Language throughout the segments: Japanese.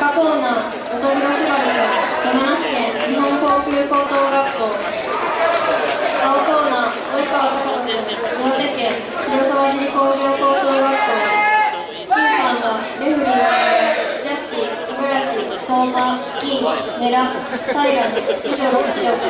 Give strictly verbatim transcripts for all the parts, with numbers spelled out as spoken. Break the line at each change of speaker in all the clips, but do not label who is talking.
赤コーナー、本黒昴君、山梨県日本航空高等学校。青コーナー、及川貴人君、岩手県広沢尻工業高等学校。審判はレフリーのジャッジ、五十嵐、相馬、金、メラ、平に以上ろく試で行われます。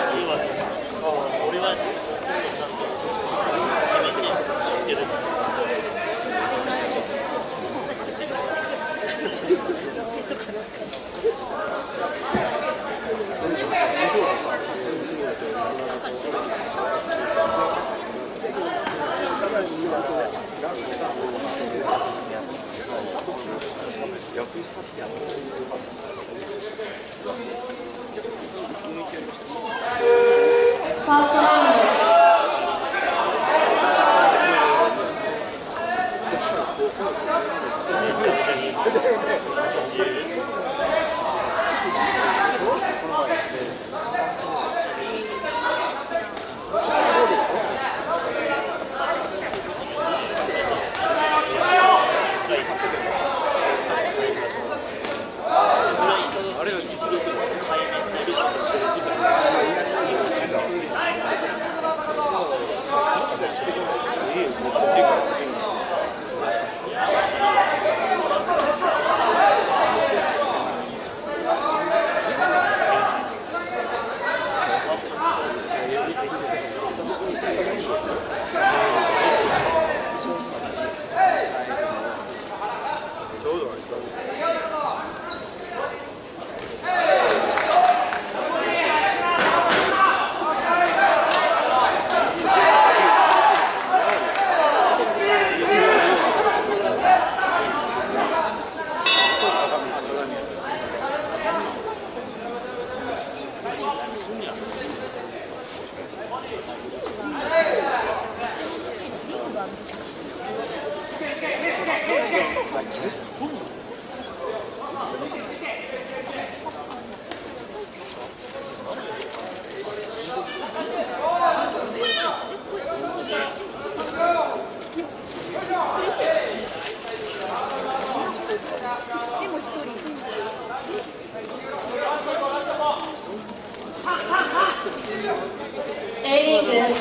ファーストラウンド。A リーグ、ただいま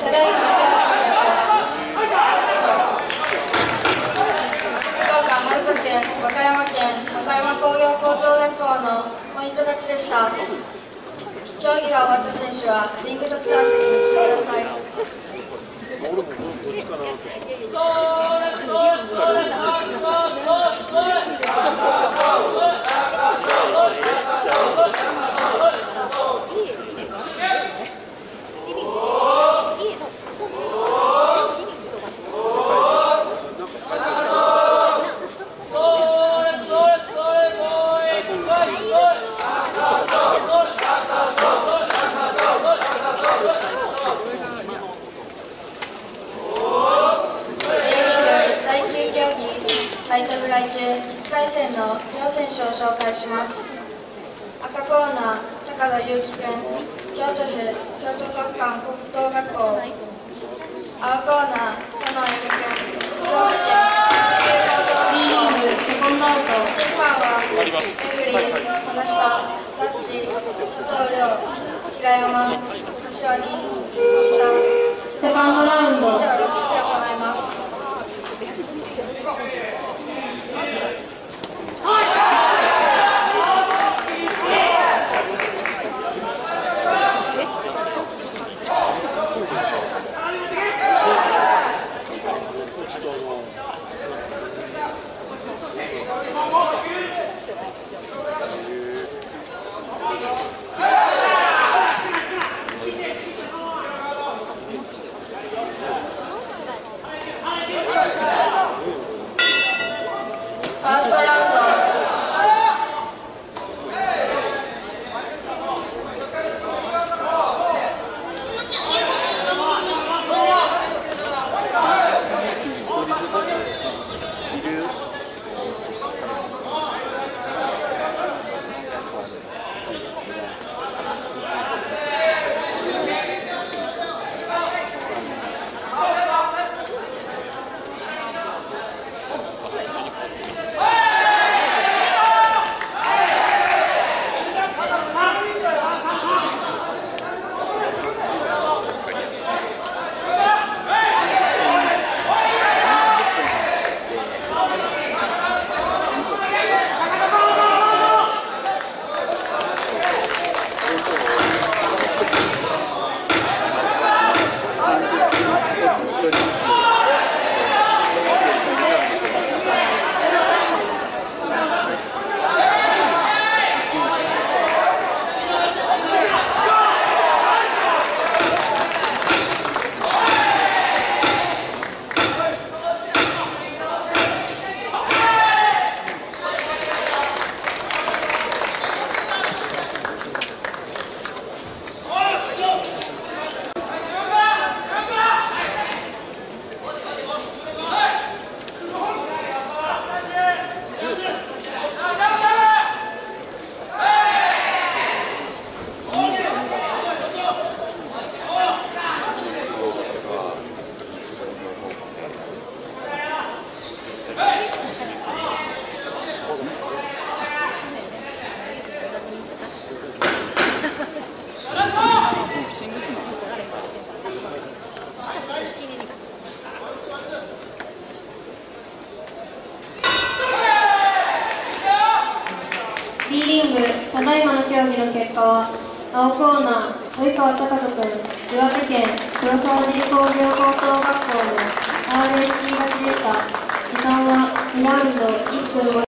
福岡、鳴門県、和歌山県、和歌山工業高等学校のポイント勝ちでした。競技が終わった選手はリングドクター席に来てください。ライトフライ級いっかい戦の両選手を紹介します。赤コーナー、高田裕樹君、京都府京都国間高等学校。青コーナー、佐野池君、静岡県 B リーグセコンドアウト。審判はレフリー、花下、ジャッジ、佐藤亮、平山、柏木、セカンドラウンド。以上ろく試で行います。ファーストラウンド。
Hey!
ただいまの競技の結果は、青コーナー、及川貴人君、岩手県黒沢尻工業高等学校の アールエスシー 勝ちでした。時間はにラウンドいっぷん